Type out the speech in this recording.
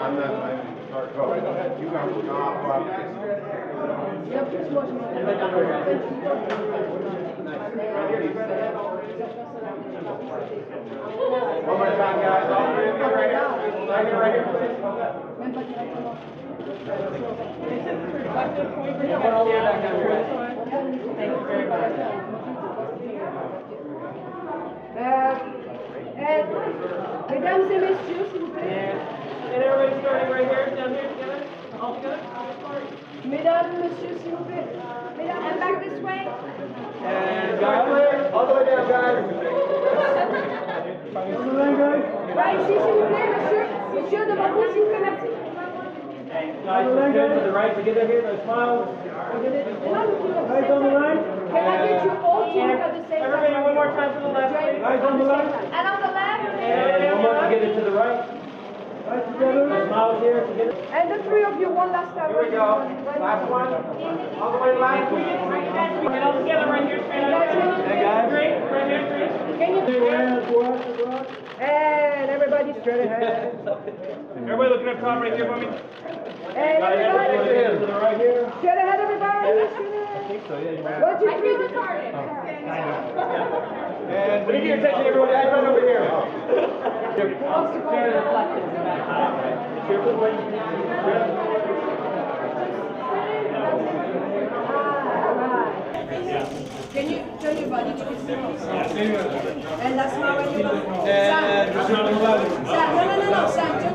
I'm not planning to start going. You got to stop. One more time, guys. All three of you right here. Right here, please. Thank you very much. Mesdames et messieurs, s'il vous plaît. And everybody starting right here, down here together, all together. Mesdames, messieurs, s'il vous plaît. Mesdames, and back this way. And guys, all the way down, guys. Right ici, s'il vous plaît, monsieur. Monsieur, devant vous, s'il vous plaît, merci. Guys, good to the right together here, those smiles. Guys on the right. Can I get you all to look at the same time? Everybody, one more time to the left. Guys on the left. And on the left. And one more together to the right. Right together. Those smiles here together. And the three of you, one last time. Here we go. Last one. All the way last. And all together right here, straight out. Hey guys. Dree, right here, Dree. Can you do and everybody straight ahead. Everybody looking up top right here for me. And everybody To the right here. straight ahead, everybody. I think so, yeah. 1, 2, 3. And we need your attention, everyone. Guys, right over here. Can you turn your body to the center? And that's how I do it. Sam, no, Sam, turn